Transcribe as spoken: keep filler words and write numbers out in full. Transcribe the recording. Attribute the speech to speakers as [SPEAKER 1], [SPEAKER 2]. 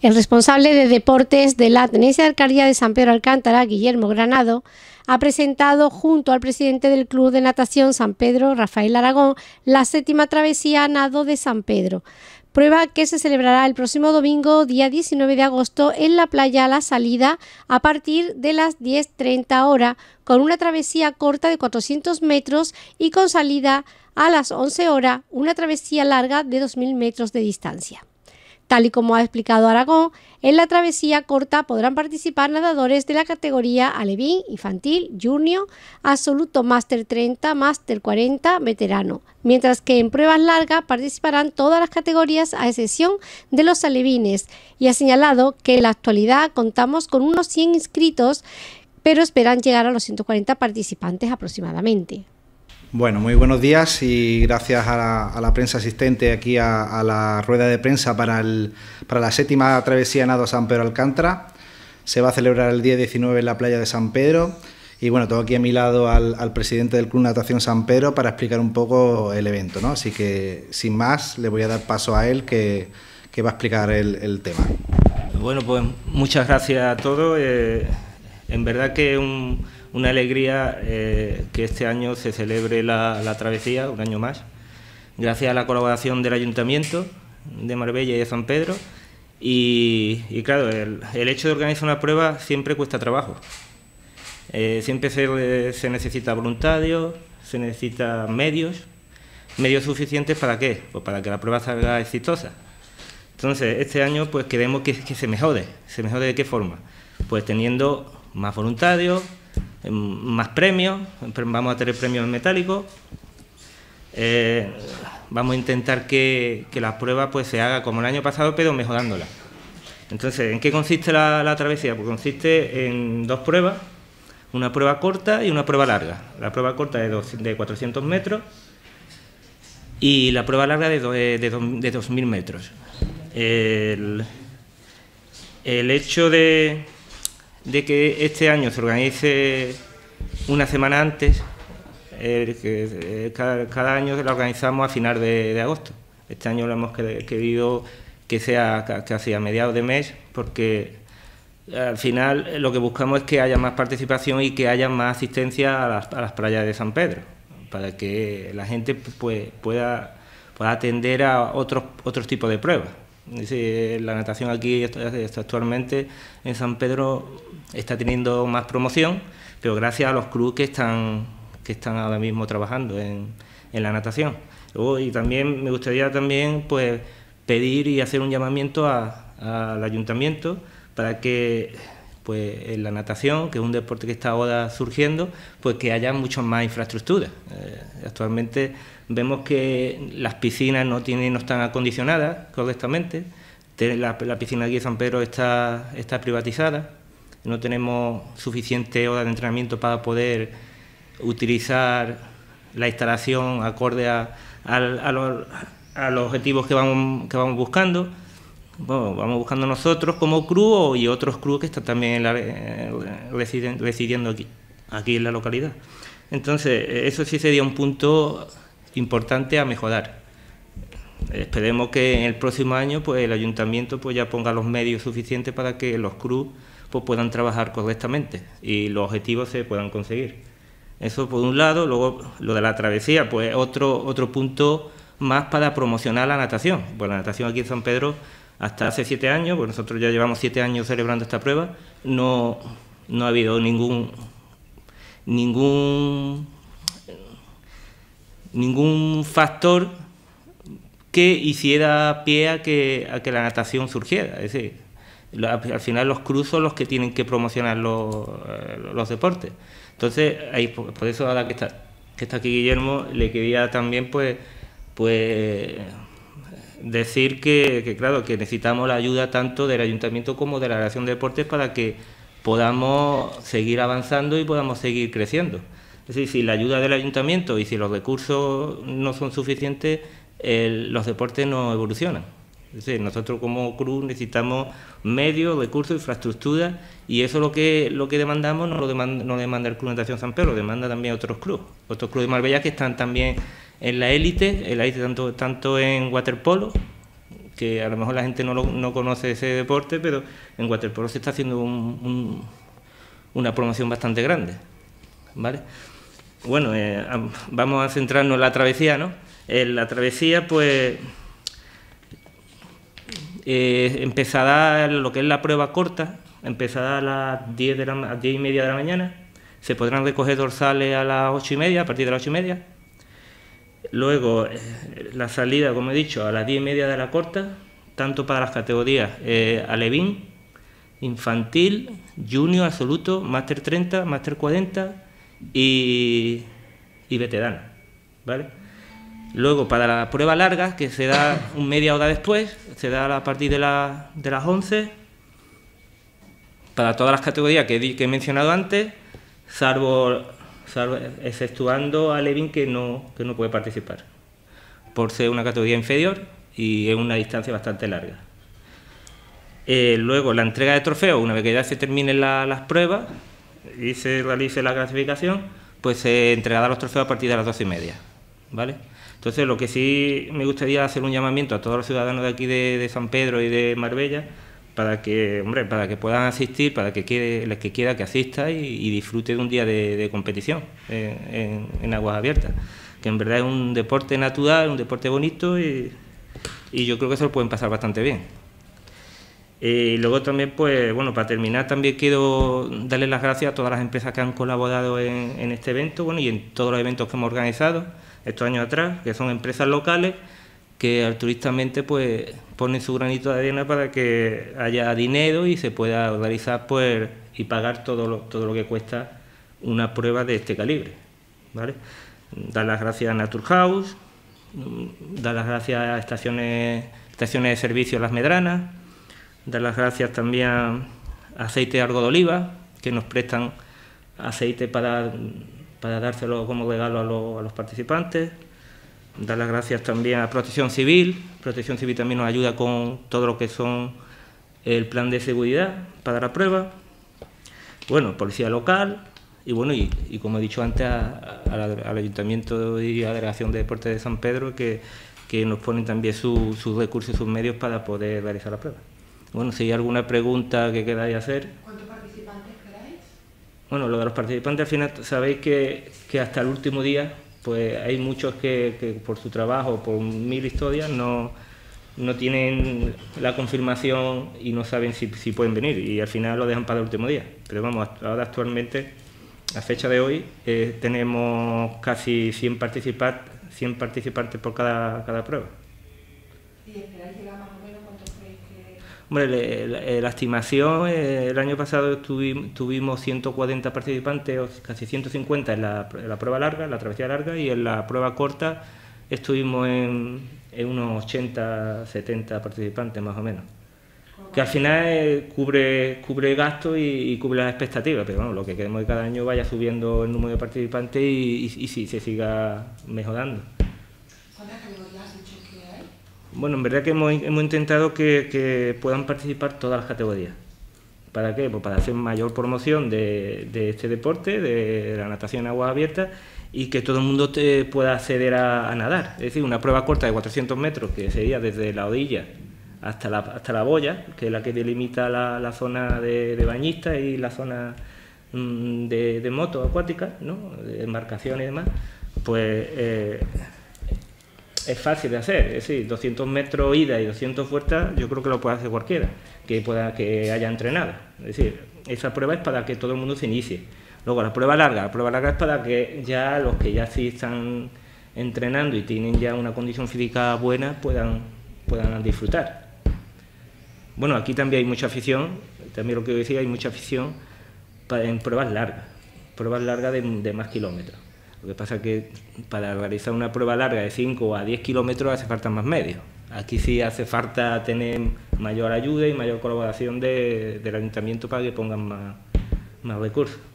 [SPEAKER 1] El responsable de deportes de la Tenencia de Alcaldía de San Pedro Alcántara, Guillermo Granado, ha presentado junto al presidente del Club de Natación San Pedro, Rafael Aragón, la séptima travesía a nado de San Pedro, prueba que se celebrará el próximo domingo, día diecinueve de agosto, en la playa La Salida a partir de las diez treinta horas, con una travesía corta de cuatrocientos metros y con salida a las once horas, una travesía larga de dos mil metros de distancia. Tal y como ha explicado Aragón, en la travesía corta podrán participar nadadores de la categoría alevín, infantil, junior, absoluto máster treinta, máster cuarenta, veterano, mientras que en pruebas largas participarán todas las categorías a excepción de los alevines, y ha señalado que en la actualidad contamos con unos cien inscritos, pero esperan llegar a los ciento cuarenta participantes aproximadamente.
[SPEAKER 2] Bueno, muy buenos días y gracias a la, a la prensa asistente aquí a, a la rueda de prensa para, el, para la séptima travesía nado San Pedro Alcántara. Se va a celebrar el día diecinueve en la playa de San Pedro y bueno, tengo aquí a mi lado al, al presidente del Club Natación San Pedro para explicar un poco el evento, ¿no? Así que sin más le voy a dar paso a él que, que va a explicar el, el tema.
[SPEAKER 3] Bueno, pues muchas gracias a todos. Eh, en verdad que un... Una alegría eh, que este año se celebre la, la travesía, un año más, gracias a la colaboración del Ayuntamiento de Marbella y de San Pedro. Y, y claro, el, el hecho de organizar una prueba siempre cuesta trabajo. Eh, siempre se, se necesita voluntarios, se necesita medios. ¿Medios suficientes para qué? Pues para que la prueba salga exitosa. Entonces, este año pues queremos que, que se mejore. ¿Se mejore de qué forma? Pues teniendo más voluntarios, más premios, vamos a tener premios metálicos, eh, vamos a intentar que, que la prueba pues se haga como el año pasado, pero mejorándola. Entonces, ¿en qué consiste la, la travesía? Pues consiste en dos pruebas, una prueba corta y una prueba larga. La prueba corta de, dos, de cuatrocientos metros y la prueba larga de, do, de, de dos mil metros. El, el hecho de... de que este año se organice una semana antes, eh, que eh, cada, cada año la organizamos a final de, de agosto. Este año lo hemos querido que sea casi a mediados de mes, porque al final lo que buscamos es que haya más participación y que haya más asistencia a las, a las playas de San Pedro, para que la gente pues, pueda, pueda atender a otros, otros tipos de pruebas. Sí, la natación aquí actualmente en San Pedro está teniendo más promoción, pero gracias a los clubes que están que están ahora mismo trabajando en, en la natación. Luego, y también me gustaría también pues pedir y hacer un llamamiento a, a, al ayuntamiento para que pues en la natación, que es un deporte que está ahora surgiendo, pues que haya mucho más infraestructura. Eh, actualmente vemos que las piscinas no tienen, no están acondicionadas correctamente. La, la piscina aquí de San Pedro está, está privatizada. No tenemos suficiente horas de entrenamiento para poder utilizar la instalación acorde a, a, a, los, a los objetivos que vamos, que vamos buscando. Bueno, vamos buscando nosotros como club y otros clubes que están también en la, eh, residen, residiendo aquí, aquí en la localidad. Entonces, eso sí sería un punto importante a mejorar. Esperemos que en el próximo año pues, el ayuntamiento pues, ya ponga los medios suficientes para que los clubes pues, puedan trabajar correctamente y los objetivos se puedan conseguir. Eso por un lado. Luego, lo de la travesía, pues otro, otro punto más para promocionar la natación. Pues la natación aquí en San Pedro, hasta hace siete años, pues nosotros ya llevamos siete años celebrando esta prueba, no, no ha habido ningún ningún ningún factor que hiciera pie a que, a que la natación surgiera. Es decir, la, al final los clubes son los que tienen que promocionar los, los deportes. Entonces, ahí, por, por eso ahora que está, que está aquí Guillermo, le quería también pues, pues decir que, que, claro, que necesitamos la ayuda tanto del Ayuntamiento como de la Dirección de Deportes para que podamos seguir avanzando y podamos seguir creciendo. Es decir, si la ayuda del Ayuntamiento y si los recursos no son suficientes, el, los deportes no evolucionan. Es decir, nosotros como club necesitamos medios, recursos, infraestructura, y eso es lo que, lo que demandamos, no lo demanda, no demanda el Club Natación San Pedro, lo demanda también otros clubes, otros clubes de Marbella que están también en la élite, en la élite tanto, tanto en waterpolo, que a lo mejor la gente no, lo, no conoce ese deporte, pero en waterpolo se está haciendo un, un, una promoción bastante grande, ¿vale? Bueno, eh, vamos a centrarnos en la travesía, ¿no? En la travesía, pues, eh, empezará lo que es la prueba corta, empezará a las diez, de la, a las diez y media de la mañana, se podrán recoger dorsales a las ocho y media, a partir de las ocho y media. Luego, eh, la salida, como he dicho, a las diez y media de la corta, tanto para las categorías eh, alevín, infantil, junior, absoluto, máster treinta, máster cuarenta y, y veterana, ¿vale? Luego, para la prueba larga, que se da un media hora después, se da a partir de, la, de las once, para todas las categorías que, que he mencionado antes, salvo, salvo exceptuando a Levin, que no, que no puede participar, por ser una categoría inferior y es una distancia bastante larga. Eh, luego, la entrega de trofeos, una vez que ya se terminen la, las pruebas y se realice la clasificación, pues se entregará los trofeos a partir de las doce y media, ¿vale? Entonces, lo que sí me gustaría hacer un llamamiento a todos los ciudadanos de aquí de, de San Pedro y de Marbella, para que, hombre, para que puedan asistir, para que quiere, el que quiera que asista y, y disfrute de un día de, de competición en, en, en aguas abiertas, que en verdad es un deporte natural, un deporte bonito y, y yo creo que se lo pueden pasar bastante bien. Y luego también, pues, bueno, para terminar, también quiero darles las gracias a todas las empresas que han colaborado en, en este evento, bueno, y en todos los eventos que hemos organizado estos años atrás, que son empresas locales que altruistamente, pues, ponen su granito de arena para que haya dinero y se pueda organizar, pues, y pagar todo lo, todo lo que cuesta una prueba de este calibre, ¿vale? Dar las gracias a Naturhaus, dar las gracias a estaciones, estaciones de servicio Las Medranas, dar las gracias también a Aceite de Argo de Oliva, que nos prestan aceite para, para dárselo como regalo a, lo, a los participantes. Dar las gracias también a Protección Civil. Protección Civil también nos ayuda con todo lo que son el plan de seguridad para la prueba. Bueno, Policía Local y bueno, y, y como he dicho antes, a, a, al Ayuntamiento y a la Delegación de Deportes de San Pedro, que, que nos ponen también sus su recursos y sus medios para poder realizar la prueba. Bueno, si hay alguna pregunta que queráis hacer.
[SPEAKER 4] ¿Cuántos participantes queráis?
[SPEAKER 3] Bueno, lo de los participantes, al final sabéis que, que hasta el último día, pues hay muchos que, que por su trabajo, por mil historias, no, no tienen la confirmación y no saben si, si pueden venir, y al final lo dejan para el último día. Pero vamos, ahora actualmente, a fecha de hoy, eh, tenemos casi cien, participar, cien participantes por cada, cada prueba.
[SPEAKER 4] ¿Y esperáis llegar más o menos? ¿Cuántos creéis que...?
[SPEAKER 3] Hombre, la, la estimación, eh, el año pasado tuvimos, tuvimos ciento cuarenta participantes, o casi ciento cincuenta en la, en la prueba larga, en la travesía larga, y en la prueba corta estuvimos en, en unos ochenta, setenta participantes más o menos. Que al final eh, cubre, cubre gastos y, y cubre las expectativas, pero bueno, lo que queremos es que cada año vaya subiendo el número de participantes y, y, y sí, se siga mejorando.
[SPEAKER 4] ¿Cuántas categorías has dicho que hay?
[SPEAKER 3] Bueno, en verdad que hemos, hemos intentado que, que puedan participar todas las categorías. ¿Para qué? Pues para hacer mayor promoción de, de este deporte, de la natación en aguas abiertas, y que todo el mundo te pueda acceder a, a nadar. Es decir, una prueba corta de cuatrocientos metros, que sería desde la orilla hasta la, hasta la boya, que es la que delimita la, la zona de, de bañistas y la zona mmm, de, de motos acuáticas, ¿no? De embarcaciones y demás, pues eh, es fácil de hacer. Es decir, doscientos metros ida y doscientos vueltas, yo creo que lo puede hacer cualquiera que pueda, que haya entrenado. Es decir, esa prueba es para que todo el mundo se inicie. Luego la prueba larga, la prueba larga es para que ya los que ya sí están entrenando y tienen ya una condición física buena puedan, puedan disfrutar. Bueno, aquí también hay mucha afición, también lo que decía, hay mucha afición para, en pruebas largas, pruebas largas de, de más kilómetros. Lo que pasa es que para realizar una prueba larga de cinco a diez kilómetros hace falta más medios. Aquí sí hace falta tener mayor ayuda y mayor colaboración de, del ayuntamiento para que pongan más, más recursos.